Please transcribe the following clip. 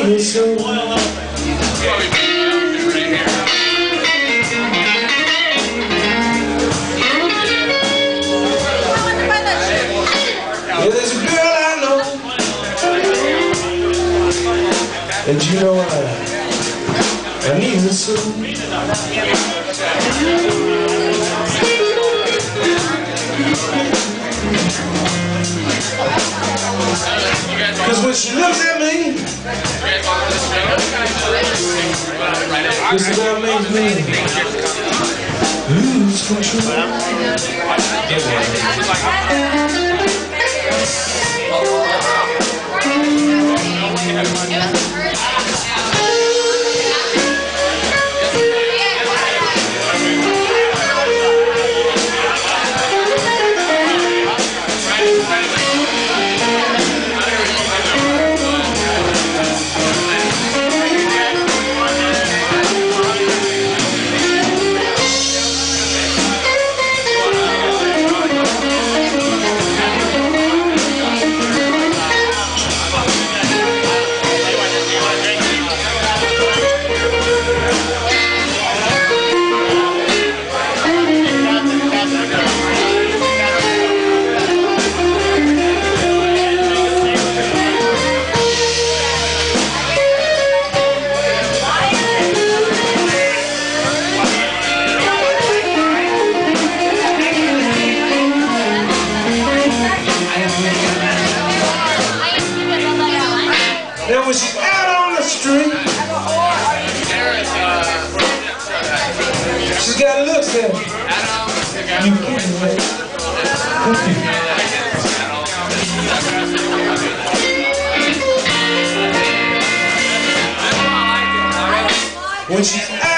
me so. Yeah, there's a girl I know, and you know I need her so. Cause when she looks at me, this girl makes me lose control. Now when she's out on the street, she's got looks at me. You kidding me? When she's out